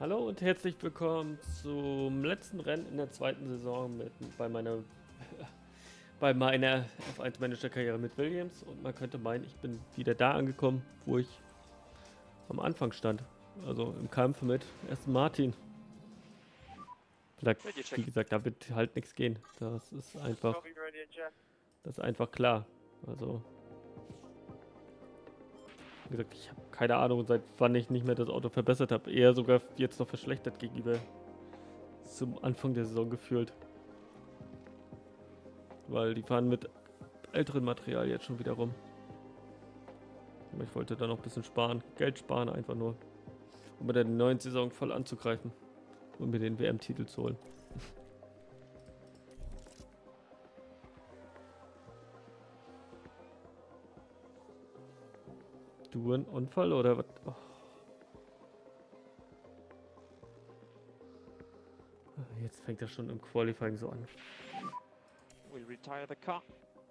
Hallo und herzlich willkommen zum letzten Rennen in der zweiten Saison bei meiner F1 Manager Karriere mit Williams, und man könnte meinen, ich bin wieder da angekommen, wo ich am Anfang stand, also im Kampf mit Aston Martin. Wie gesagt, da wird halt nichts gehen. Das ist einfach klar. Also, wie gesagt, ich habe keine Ahnung, seit wann ich nicht mehr das Auto verbessert habe. Eher sogar jetzt noch verschlechtert gegenüber zum Anfang der Saison gefühlt. Weil die fahren mit älterem Material jetzt schon wieder rum. Aber ich wollte da noch ein bisschen sparen. Geld sparen einfach nur. Um mit der neuen Saison voll anzugreifen. Und mir den WM-Titel zu holen. Du ein Unfall oder was? Oh. Jetzt fängt das schon im Qualifying so an. We'll retire the car.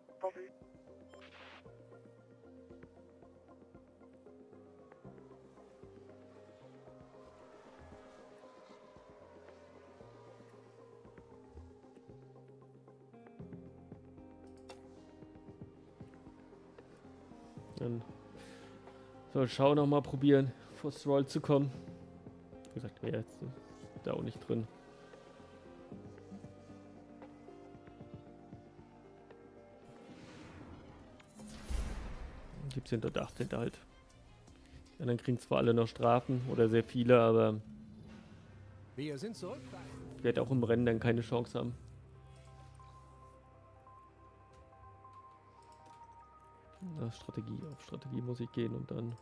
Dann soll Schau noch mal probieren, vor Stroll zu kommen. Wie gesagt, wäre jetzt da auch nicht drin. Gibt es hinter 18. halt. Die anderen kriegen zwar alle noch Strafen oder sehr viele, aber Wir sind zurück. ich werde auch im Rennen dann keine Chance haben. Na, Strategie, auf Strategie muss ich gehen und dann.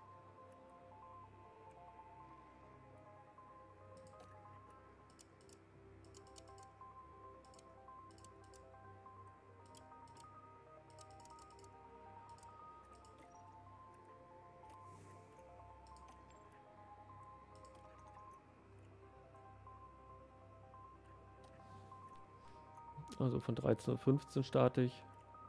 Also von 13:15 Uhr starte ich.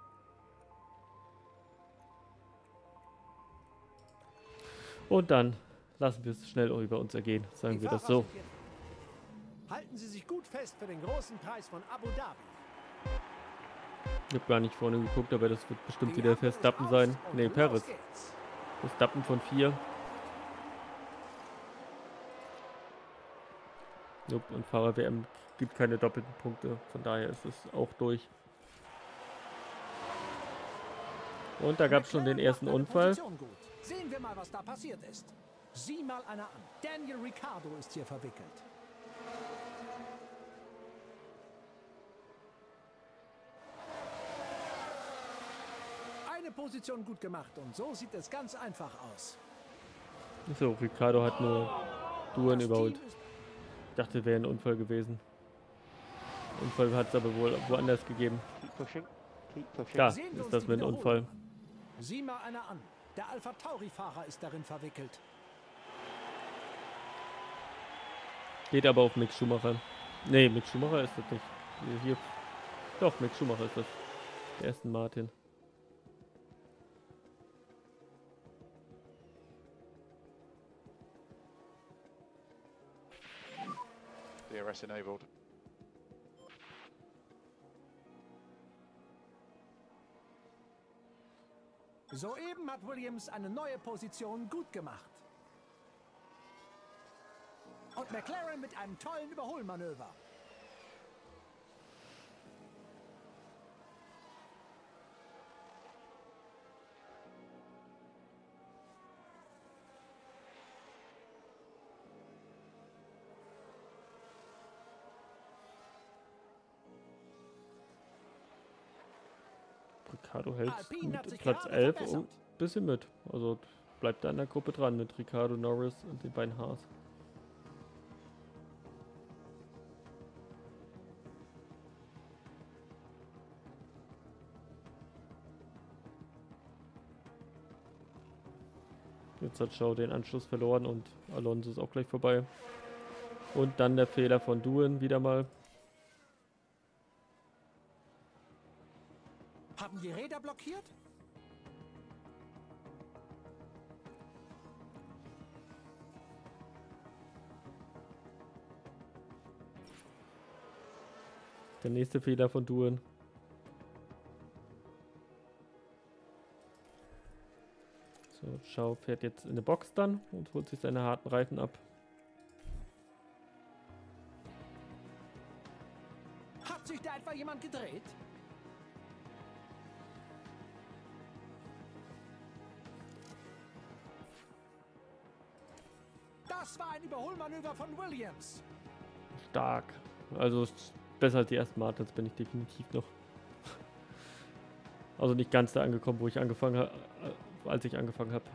Und dann lassen wir es schnell über uns ergehen, sagen wir das so. Halten Sie sich gut fest für den großen Preis von Abu Dhabi. Ich habe gar nicht vorne geguckt, aber das wird bestimmt wieder Verstappen sein. Ne, Perez. Verstappen von 4. Nope, und Fahrer-WM gibt keine doppelten Punkte. Von daher ist es auch durch. Und da gab es schon den ersten Unfall. Sehen wir mal, was da passiert ist. Sieh mal einer an. Daniel Ricciardo ist hier verwickelt. Eine Position gut gemacht und so sieht es ganz einfach aus. So, Ricciardo hat nur Duren überholt. Ich dachte, wäre ein Unfall gewesen. Unfall hat es aber wohl woanders gegeben. Keep pushing. Keep pushing. Da ist das mit einem Unfall. Sieh mal einer an. Der Alpha Tauri-Fahrer ist darin verwickelt. Geht aber auf Mick Schumacher. Ne, Mick Schumacher ist das nicht. Hier. Doch, Mick Schumacher ist das. Der Aston Martin. DRS enabled. Soeben hat Williams eine neue Position gut gemacht. Und McLaren mit einem tollen Überholmanöver. Ricciardo hält mit Platz 11 ein bisschen mit. Also bleibt da in der Gruppe dran mit Ricciardo, Norris und den beiden Haas. Jetzt hat Schau den Anschluss verloren und Alonso ist auch gleich vorbei. Und dann der Fehler von Doohan wieder mal. Haben die Räder blockiert? Der nächste Fehler von Doohan. So, Zhou fährt jetzt in eine Box dann und holt sich seine harten Reifen ab. Hat sich da etwa jemand gedreht? Das war ein Überholmanöver von Williams. Stark. Also besser als die ersten Martins bin ich definitiv noch. Also nicht ganz da angekommen, wo ich angefangen habe, als ich angefangen habe.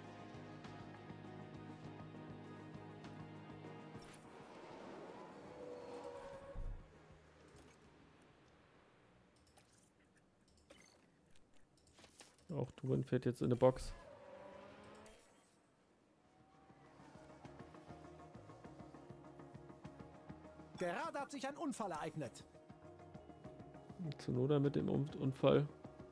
Auch Doohan fährt jetzt in eine Box. Gerade hat sich ein Unfall ereignet. Tsunoda mit dem Unfall.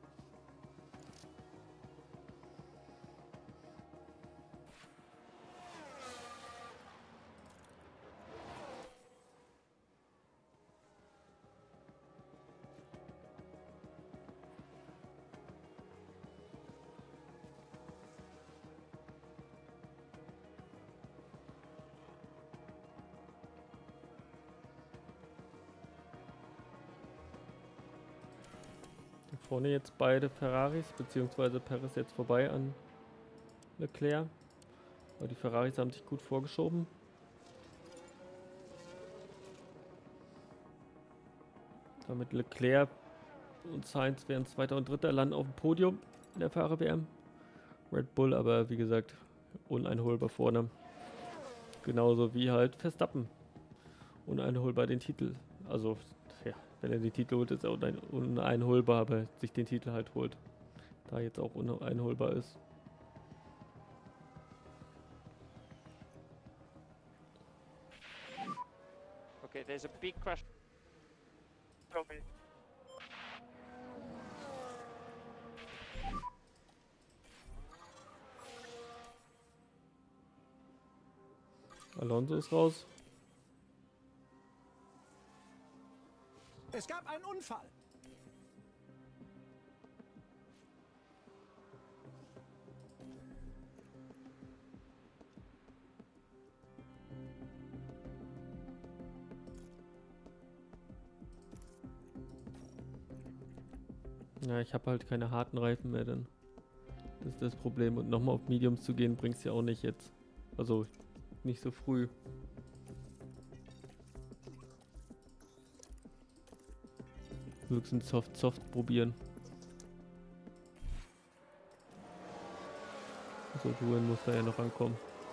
Vorne jetzt beide Ferraris, beziehungsweise Perez jetzt vorbei an Leclerc. Aber die Ferraris haben sich gut vorgeschoben. Damit Leclerc und Sainz wären Zweiter und Dritter, landen auf dem Podium in der Fahrer-WM. Red Bull aber, wie gesagt, uneinholbar vorne. Genauso wie halt Verstappen. Uneinholbar den Titel. Also, ja, wenn er den Titel holt, ist er uneinholbar, aber sich den Titel halt holt. Da jetzt auch uneinholbar ist. Okay, there's a big crash. Alonso ist raus. Es gab einen Unfall. Ja, ich habe halt keine harten Reifen mehr, dann. Das ist das Problem. Und nochmal auf Mediums zu gehen, bringt es ja auch nicht jetzt. Also nicht so früh. Höchstens soft probieren. Also Doohan muss da ja noch rankommen.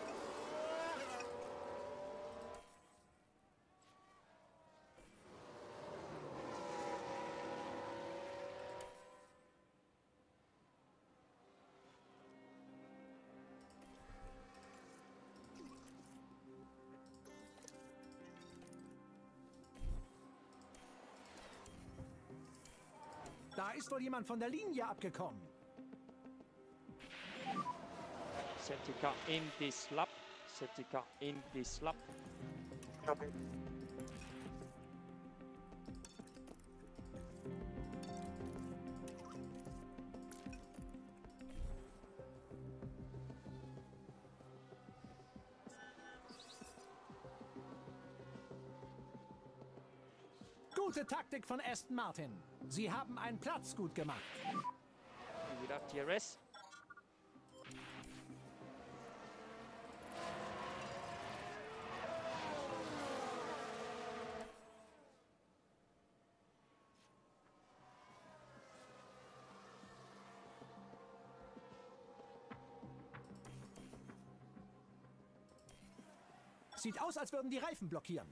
Da ist wohl jemand von der Linie abgekommen. Safety car in this lap. Safety car in this lap. Gute Taktik von Aston Martin. Sie haben einen Platz gut gemacht. Without DRS. Sieht aus, als würden die Reifen blockieren.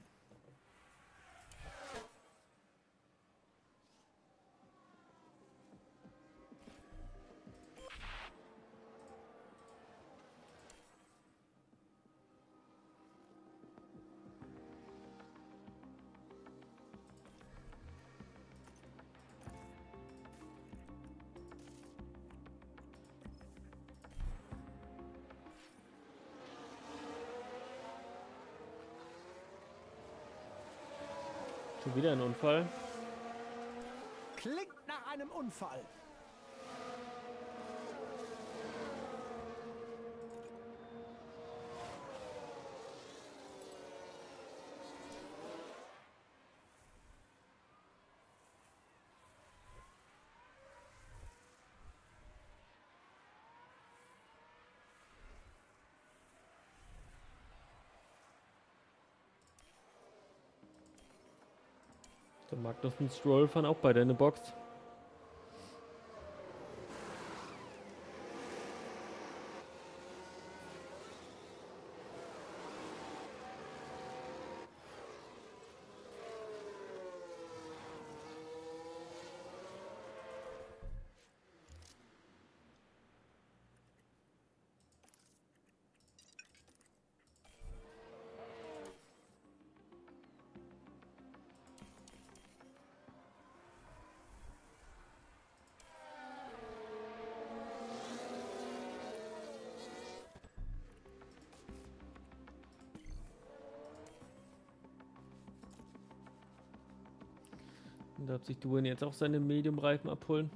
Schon wieder ein Unfall. Klingt nach einem Unfall. Der Magnussen Stroll fahren auch beide in der Box. Und darf sich Duen jetzt auch seine Medium-Reifen abholen.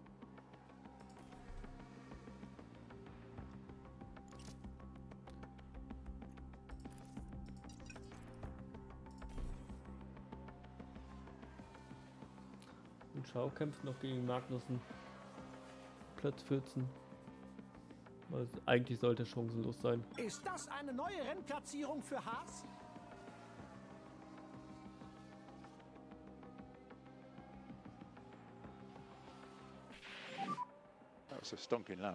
Und Schau kämpft noch gegen Magnussen. Platz 14. Also eigentlich sollte er chancenlos sein. Ist das eine neue Rennplatzierung für Haas? That was a stonking lap.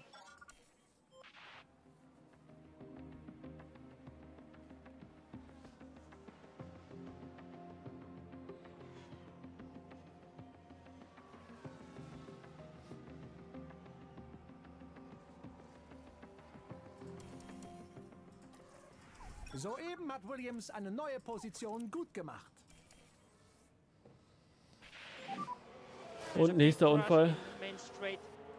Soeben hat Williams eine neue Position gut gemacht. Und nächster Unfall. Main straight.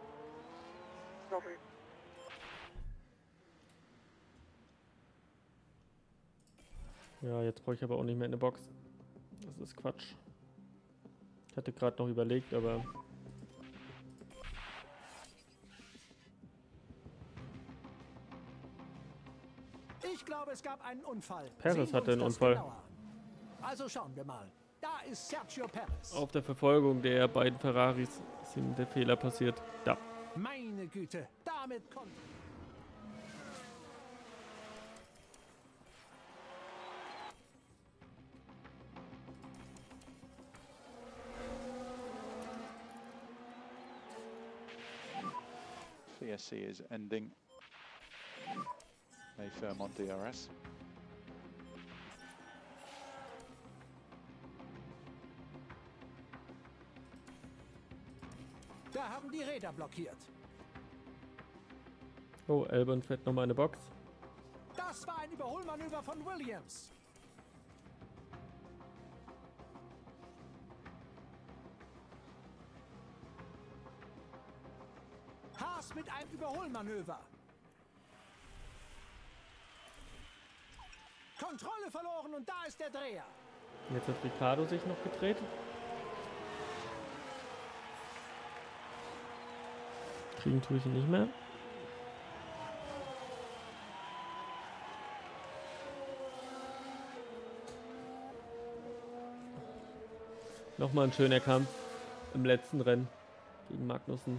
Ja, jetzt brauche ich aber auch nicht mehr in der Box. Das ist Quatsch. Ich hatte gerade noch überlegt, aber... Ich glaube, es gab einen Unfall. Perez Sehen hatte wir einen uns das Unfall. genauer an. Also schauen wir mal. Da ist Sergio Perez. Auf der Verfolgung der beiden Ferraris ist ihm der Fehler passiert. Da. Meine Güte, damit kommt... VSC is ending. They firm on DRS. Da haben die Räder blockiert. Oh, Albon fährt nochmal in eine Box. Das war ein Überholmanöver von Williams. Haas mit einem Überholmanöver. Kontrolle verloren und da ist der Dreher. Jetzt hat Ricciardo sich noch gedreht. Kriegen tue ich ihn nicht mehr. Nochmal ein schöner Kampf im letzten Rennen gegen Magnussen.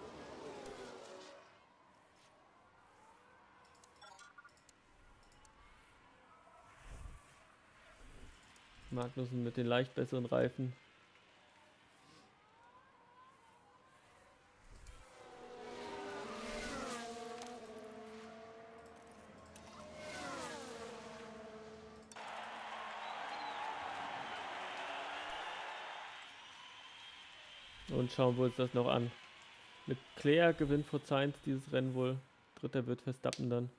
Magnussen mit den leicht besseren Reifen. Und schauen wir uns das noch an. Leclerc gewinnt vor Sainz dieses Rennen wohl. Dritter wird Verstappen dann.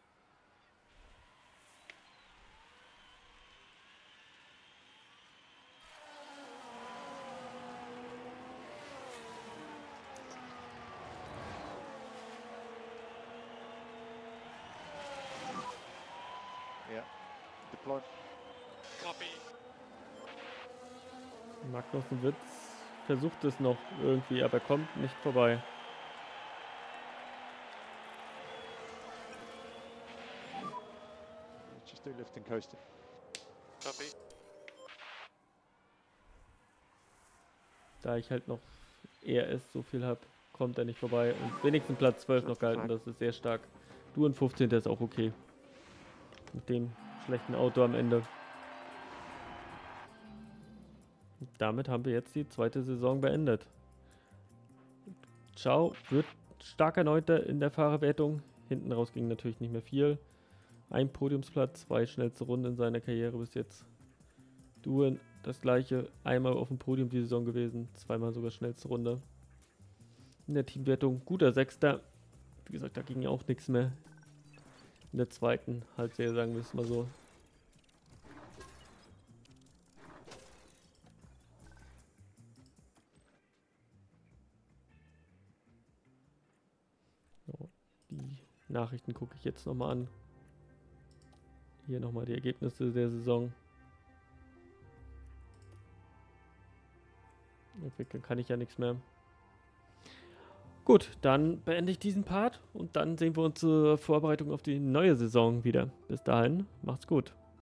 Yeah. Deploy. Copy. Magnussen wird versucht es noch irgendwie, aber kommt nicht vorbei. Just do lift and coasting. Copy. Da ich halt noch ERS so viel habe, kommt er nicht vorbei. Und wenigstens Platz 12 noch gehalten, das ist sehr stark. Du und 15. ist auch okay. Mit dem schlechten Auto am Ende. Und damit haben wir jetzt die zweite Saison beendet. Ciao wird starker Neunter in der Fahrerwertung. Hinten raus ging natürlich nicht mehr viel. Ein Podiumsplatz, 2 schnellste Runden in seiner Karriere bis jetzt. Doohan das gleiche, einmal auf dem Podium die Saison gewesen, zweimal sogar schnellste Runde. In der Teamwertung guter Sechster. Wie gesagt, da ging auch nichts mehr. In der zweiten halt sehr, sagen wir es mal so. So, die Nachrichten gucke ich jetzt nochmal an. Hier nochmal die Ergebnisse der Saison. Entwickeln kann ich ja nichts mehr. Gut, dann beende ich diesen Part und dann sehen wir uns zur Vorbereitung auf die neue Saison wieder. Bis dahin, macht's gut.